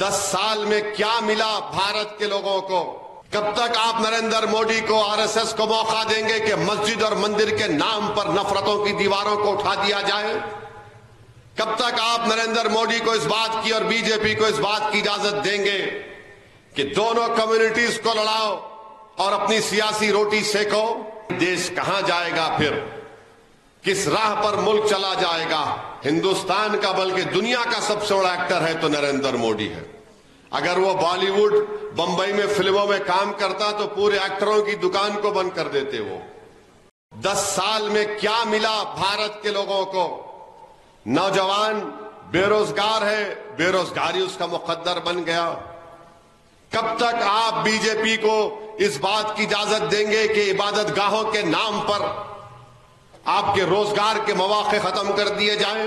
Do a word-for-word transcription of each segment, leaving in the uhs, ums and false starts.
दस साल में क्या मिला भारत के लोगों को? कब तक आप नरेंद्र मोदी को, आरएसएस को मौका देंगे कि मस्जिद और मंदिर के नाम पर नफरतों की दीवारों को उठा दिया जाए? कब तक आप नरेंद्र मोदी को इस बात की और बीजेपी को इस बात की इजाजत देंगे कि दोनों कम्युनिटीज को लड़ाओ और अपनी सियासी रोटी सेको? देश कहां जाएगा फिर? किस राह पर मुल्क चला जाएगा? हिंदुस्तान का बल्कि दुनिया का सबसे बड़ा एक्टर है तो नरेंद्र मोदी है। अगर वो बॉलीवुड, बंबई में फिल्मों में काम करता तो पूरे एक्टरों की दुकान को बंद कर देते वो। दस साल में क्या मिला भारत के लोगों को? नौजवान बेरोजगार है, बेरोजगारी उसका मुकद्दर बन गया। कब तक आप बीजेपी को इस बात की इजाजत देंगे कि इबादत गाहों के नाम पर आपके रोजगार के मौके खत्म कर दिए जाएं?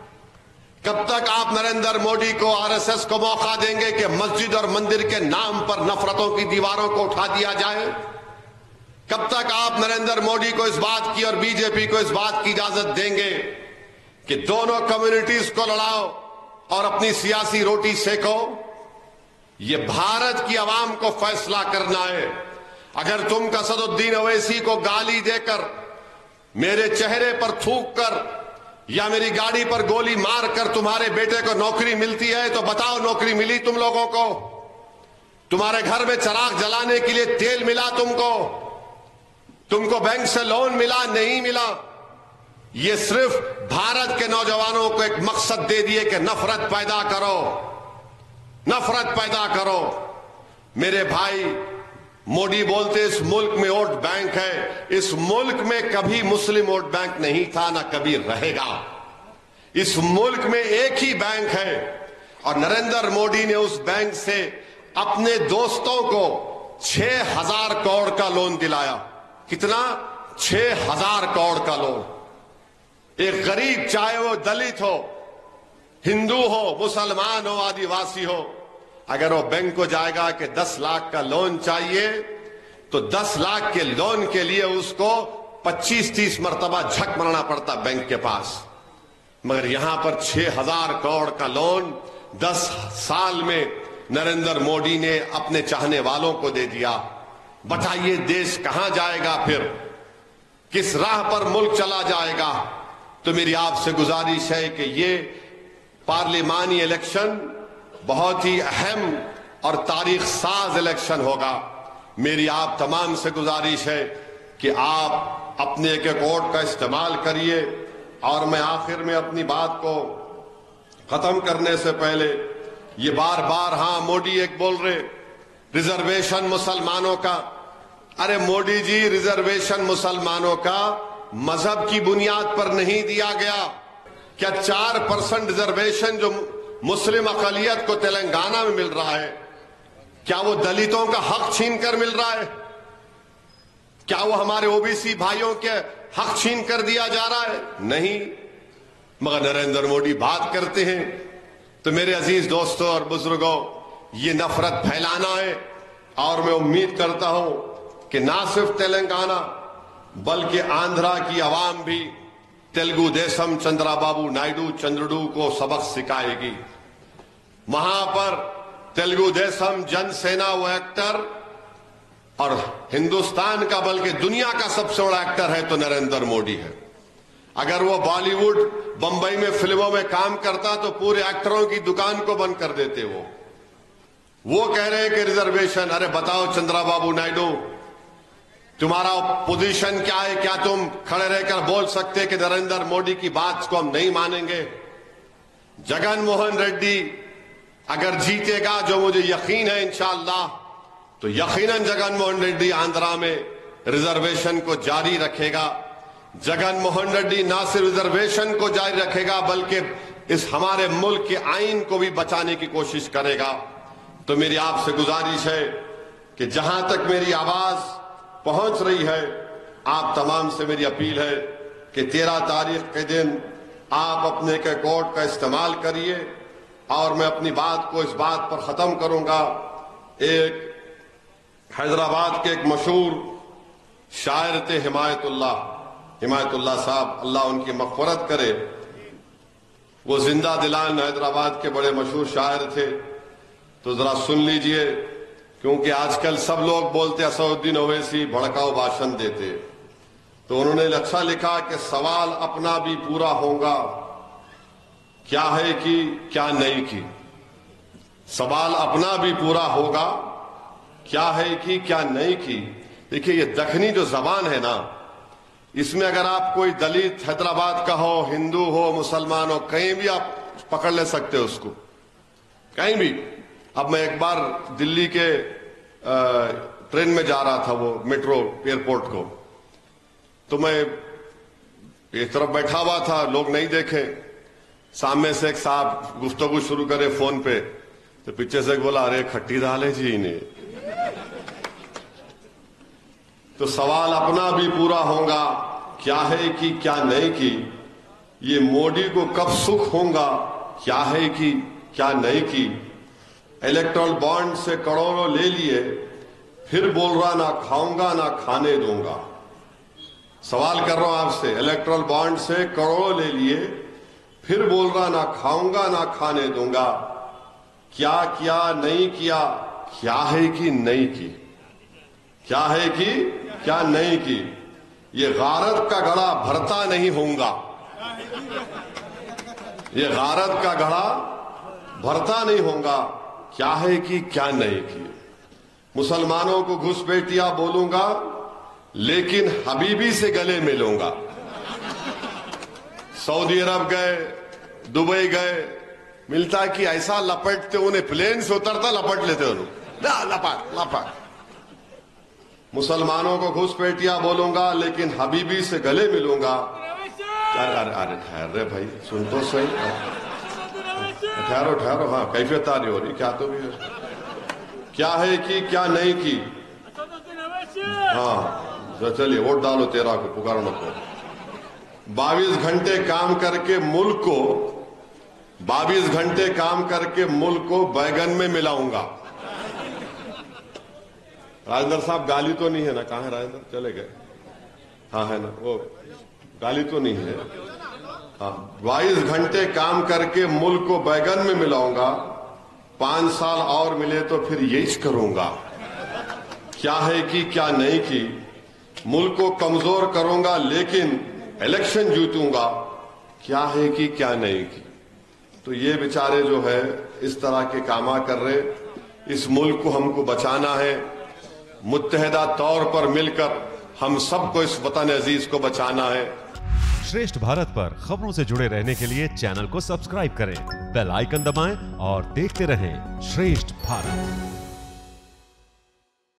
कब तक आप नरेंद्र मोदी को, आरएसएस को मौका देंगे कि मस्जिद और मंदिर के नाम पर नफरतों की दीवारों को उठा दिया जाए? कब तक आप नरेंद्र मोदी को इस बात की और बीजेपी को इस बात की इजाजत देंगे कि दोनों कम्युनिटीज को लड़ाओ और अपनी सियासी रोटी सेको? ये भारत की आवाम को फैसला करना है। अगर तुम असदुद्दीन ओवैसी को गाली देकर, मेरे चेहरे पर थूक कर या मेरी गाड़ी पर गोली मारकर तुम्हारे बेटे को नौकरी मिलती है तो बताओ, नौकरी मिली तुम लोगों को? तुम्हारे घर में चिराग जलाने के लिए तेल मिला तुमको? तुमको बैंक से लोन मिला? नहीं मिला। ये सिर्फ भारत के नौजवानों को एक मकसद दे दिए कि नफरत पैदा करो, नफरत पैदा करो। मेरे भाई, मोदी बोलते इस मुल्क में वोट बैंक है। इस मुल्क में कभी मुस्लिम वोट बैंक नहीं था, ना कभी रहेगा। इस मुल्क में एक ही बैंक है और नरेंद्र मोदी ने उस बैंक से अपने दोस्तों को छह हजार करोड़ का लोन दिलाया। कितना? छह हजार करोड़ का लोन। एक गरीब, चाहे वो दलित हो, हिंदू हो, मुसलमान हो, आदिवासी हो, अगर वो बैंक को जाएगा कि दस लाख का लोन चाहिए तो दस लाख के लोन के लिए उसको पच्चीस तीस मरतबा झक मारना पड़ता बैंक के पास। मगर यहां पर छह हजार करोड़ का लोन दस साल में नरेंद्र मोदी ने अपने चाहने वालों को दे दिया। बताइए देश कहां जाएगा फिर? किस राह पर मुल्क चला जाएगा? तो मेरी आपसे गुजारिश है कि ये पार्लिमानी इलेक्शन बहुत ही अहम और तारीख साज इलेक्शन होगा। मेरी आप तमाम से गुजारिश है कि आप अपने एक एक वोट का इस्तेमाल करिए। और मैं आखिर में अपनी बात को खत्म करने से पहले ये बार बार, हां मोदी एक बोल रहे रिजर्वेशन मुसलमानों का। अरे मोदी जी, रिजर्वेशन मुसलमानों का मजहब की बुनियाद पर नहीं दिया गया। क्या चार परसेंट रिजर्वेशन जो मुस्लिम अकलियत को तेलंगाना में मिल रहा है, क्या वो दलितों का हक छीन कर मिल रहा है? क्या वो हमारे ओबीसी भाइयों के हक छीन कर दिया जा रहा है? नहीं। मगर नरेंद्र मोदी बात करते हैं। तो मेरे अजीज दोस्तों और बुजुर्गों, ये नफरत फैलाना है। और मैं उम्मीद करता हूं कि ना सिर्फ तेलंगाना बल्कि आंध्रा की आवाम भी तेलुगु देशम चंद्राबाबू नायडू चंद्रुडू को सबक सिखाएगी। वहां पर तेलुगु देशम जनसेना वो एक्टर और हिंदुस्तान का बल्कि दुनिया का सबसे बड़ा एक्टर है तो नरेंद्र मोदी है। अगर वो बॉलीवुड, बंबई में फिल्मों में काम करता तो पूरे एक्टरों की दुकान को बंद कर देते वो। वो कह रहे हैं कि रिजर्वेशन। अरे बताओ चंद्राबाबू नायडू, तुम्हारा पोजीशन क्या है? क्या तुम खड़े रहकर बोल सकते कि नरेंद्र मोदी की बात को हम नहीं मानेंगे? जगन मोहन रेड्डी अगर जीतेगा, जो मुझे यकीन है इंशाअल्लाह, तो यकीनन जगन मोहन रेड्डी आंध्रा में रिजर्वेशन को जारी रखेगा। जगन मोहन रेड्डी ना सिर्फ रिजर्वेशन को जारी रखेगा बल्कि इस हमारे मुल्क के आईन को भी बचाने की कोशिश करेगा। तो मेरी आपसे गुजारिश है कि जहां तक मेरी आवाज पहुंच रही है, आप तमाम से मेरी अपील है कि तेरह तारीख के दिन आप अपने के कोड का इस्तेमाल करिए। और मैं अपनी बात को इस बात पर खत्म करूंगा। एक हैदराबाद के एक मशहूर शायर थे हिमायतुल्लाह, हिमायतुल्लाह साहब, अल्लाह उनकी मग़फ़िरत करे। वो जिंदा दिलान हैदराबाद के बड़े मशहूर शायर थे। तो जरा सुन लीजिए, क्योंकि आजकल सब लोग बोलते असदुद्दीन ओवैसी भड़काऊ भाषण देते। तो उन्होंने अच्छा लिखा कि सवाल अपना भी पूरा होगा, क्या है कि क्या नहीं की। सवाल अपना भी पूरा होगा, क्या है कि क्या नहीं की। देखिए, ये दखनी जो जबान है ना, इसमें अगर आप कोई दलित हैदराबाद का हो, हिंदू हो, मुसलमान हो, कहीं भी आप पकड़ ले सकते हो उसको, कहीं भी। अब मैं एक बार दिल्ली के ट्रेन में जा रहा था, वो मेट्रो एयरपोर्ट को, तो मैं एक तरफ बैठा हुआ था, लोग नहीं देखे। सामने से एक साहब गुफ्तगू शुरू करे फोन पे, तो पीछे से एक बोला, अरे खट्टी दाल है जी इन्हें। तो सवाल अपना भी पूरा होगा, क्या है कि क्या नहीं की। ये मोदी को कब सुख होगा, क्या है कि क्या नहीं की। इलेक्ट्रल बॉन्ड से करोड़ों ले लिए, फिर बोल रहा ना खाऊंगा ना खाने दूंगा। सवाल कर रहा हूं आपसे, इलेक्ट्रल बॉन्ड से करोड़ों ले लिए, फिर बोल रहा ना खाऊंगा ना खाने दूंगा। क्या किया नहीं किया, क्या है कि नहीं की, क्या है कि क्या नहीं की। ये गारत का घड़ा भरता नहीं होऊंगा, ये गारत का घड़ा भरता नहीं होगा, क्या है कि क्या नहीं की। मुसलमानों को घुसपैठिया बोलूंगा, लेकिन हबीबी से गले मिलूंगा। सऊदी अरब गए, दुबई गए, मिलता कि ऐसा लपटते, उन्हें प्लेन से उतरता लपट लेते उन्हें, लपट लपट। मुसलमानों को घुसपैठिया बोलूंगा, लेकिन हबीबी से गले मिलूंगा। अरे अरे ठहर रे भाई, सुन तो सही, ठहरो ठहरो। हाँ, कैफियत आ रही हो रही, क्या तो भी है। क्या है कि क्या नहीं की। हाँ चलिए, वोट डालो तेरा को, पुकारो नको। बाईस घंटे काम करके मुल्क को बाईस घंटे काम करके मुल्क को बैगन में मिलाऊंगा। राजेंद्र साहब, गाली तो नहीं है ना? कहां है राजेंद्र? चले गए। हाँ है ना, वो गाली तो नहीं है। हाँ, बाईस घंटे काम करके मुल्क को बैगन में मिलाऊंगा। पांच साल और मिले तो फिर यही करूंगा। क्या है कि क्या नहीं की। मुल्क को कमजोर करूंगा, लेकिन इलेक्शन जीतूंगा। क्या है कि क्या नहीं की। तो ये बेचारे जो है इस तरह के कामा कर रहे। इस मुल्क को हमको बचाना है, मुत्तहिदा तौर पर मिलकर हम सबको इस वतन अजीज को बचाना है। श्रेष्ठ भारत पर खबरों से जुड़े रहने के लिए चैनल को सब्सक्राइब करें, बेल आइकन दबाएं और देखते रहें श्रेष्ठ भारत।